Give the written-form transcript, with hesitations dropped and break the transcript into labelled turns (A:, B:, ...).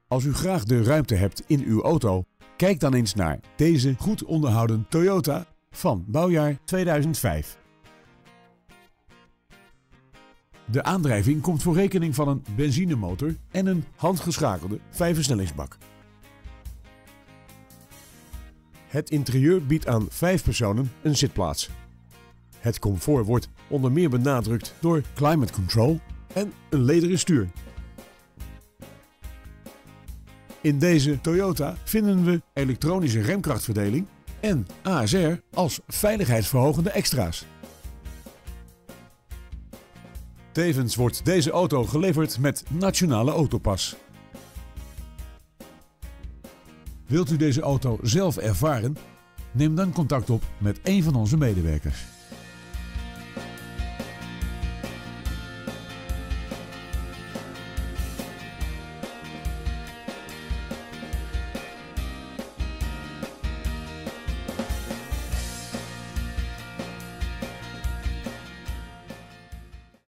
A: Als u graag de ruimte hebt in uw auto, kijk dan eens naar deze goed onderhouden Toyota van bouwjaar 2005. De aandrijving komt voor rekening van een benzinemotor en een handgeschakelde 5-versnellingsbak. Het interieur biedt aan 5 personen een zitplaats. Het comfort wordt onder meer benadrukt door climate control en een lederen stuur. In deze Toyota vinden we elektronische remkrachtverdeling en ASR als veiligheidsverhogende extra's. Tevens wordt deze auto geleverd met Nationale Autopas. Wilt u deze auto zelf ervaren? Neem dan contact op met een van onze medewerkers.